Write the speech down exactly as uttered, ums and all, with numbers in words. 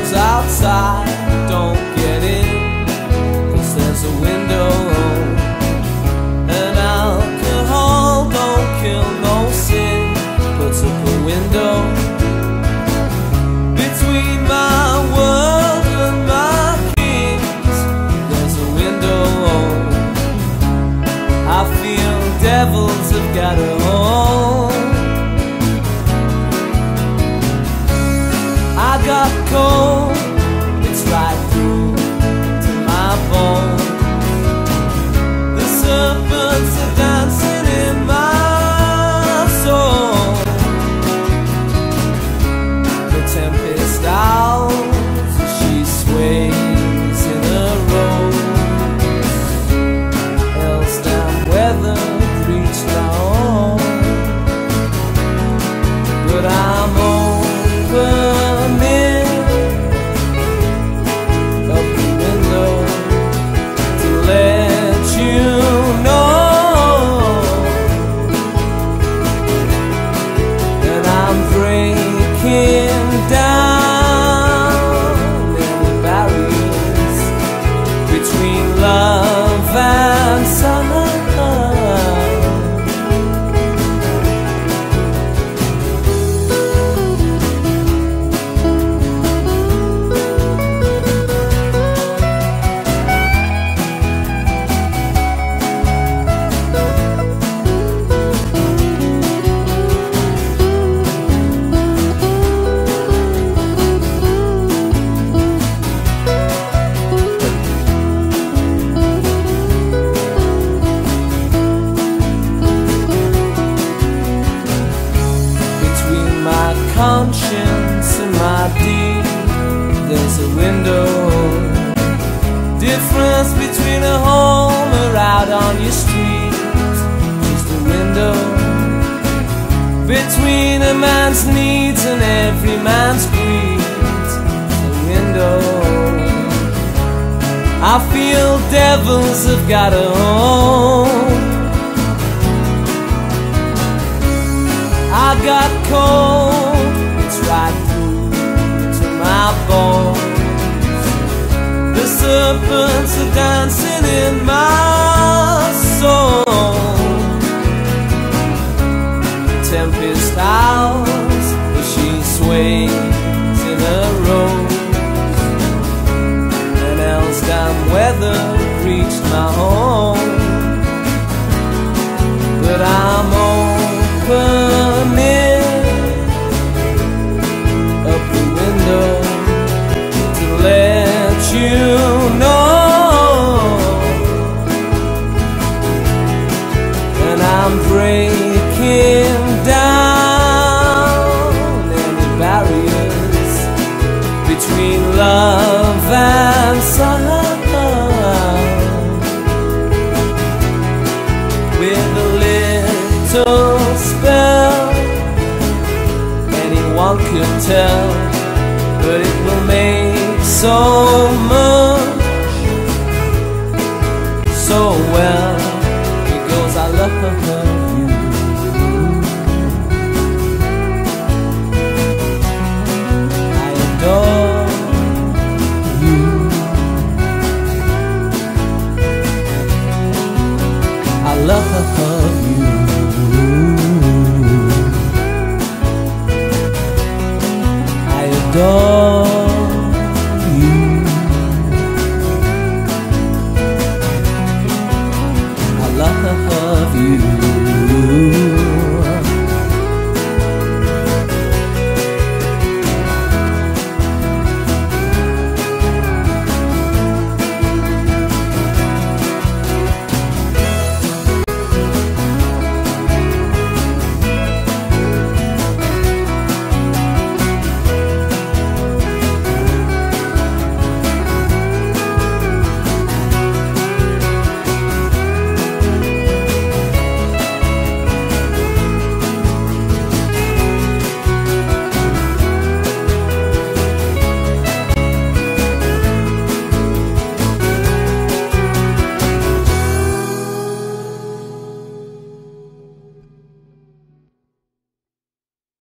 those outside don't get in, 'cause there's a window. And alcohol don't kill no sin, puts up a window between my world and my kings. There's a window. I feel devils have got a home. I got cold, it's right through to my bone. The serpents are dancing in my soul. The tempest owls, she sways in a rose. Else down weather reached my home. But I'm opening up the window to let you know. And I'm breaking down any barriers between love and summer. Conscience and my deed, there's a window. Difference between a home or out on your street, just a window. Between a man's needs and every man's greed, a window. I feel devils have got a home. I got cold, it's right through to my bones. The serpents are dancing in my soul. Tempest howls as she sways in a rose. And else down weather reached my home. But I'm opening up the window to let you know. And I'm breaking down any barriers between love and sun. With a little spell anyone could tell, but it will make so much, so well, because I love you. I adore you. I love you. I adore